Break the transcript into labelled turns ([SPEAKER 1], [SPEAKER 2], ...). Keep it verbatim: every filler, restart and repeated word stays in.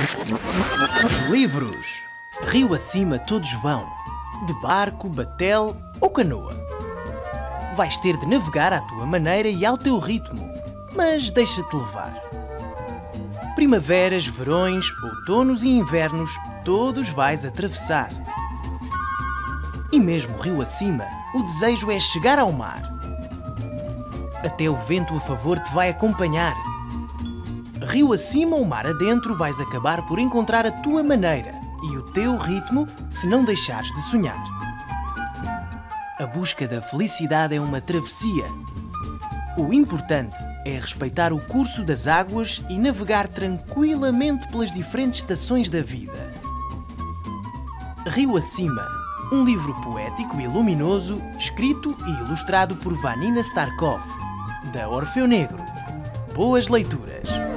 [SPEAKER 1] Livros. Rio acima todos vão, de barco, batel ou canoa. Vais ter de navegar à tua maneira e ao teu ritmo, mas deixa-te levar. Primaveras, verões, outonos e invernos, todos vais atravessar. E mesmo rio acima, o desejo é chegar ao mar. Até o vento a favor te vai acompanhar. Rio acima ou mar adentro, vais acabar por encontrar a tua maneira e o teu ritmo se não deixares de sonhar. A busca da felicidade é uma travessia. O importante é respeitar o curso das águas e navegar tranquilamente pelas diferentes estações da vida. Rio acima, um livro poético e luminoso, escrito e ilustrado por Vanina Starkov, da Orfeu Negro. Boas leituras!